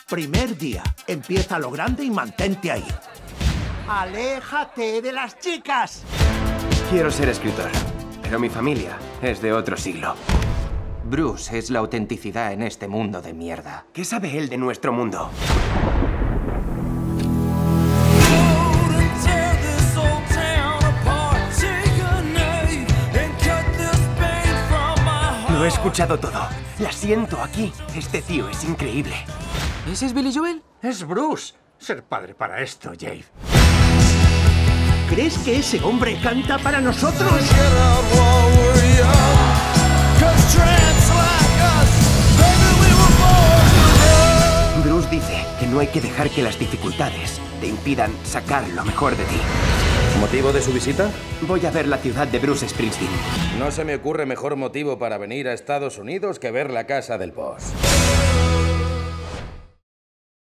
Primer día. Empieza a lo grande y mantente ahí. ¡Aléjate de las chicas! Quiero ser escritor, pero mi familia es de otro siglo. Bruce es la autenticidad en este mundo de mierda. ¿Qué sabe él de nuestro mundo? Lo he escuchado todo. La siento aquí. Este tío es increíble. ¿Ese es Billy Joel? Es Bruce. Ser padre para esto, Jade. ¿Crees que ese hombre canta para nosotros? Bruce dice que no hay que dejar que las dificultades te impidan sacar lo mejor de ti. ¿Motivo de su visita? Voy a ver la ciudad de Bruce Springsteen. No se me ocurre mejor motivo para venir a Estados Unidos que ver la casa del boss.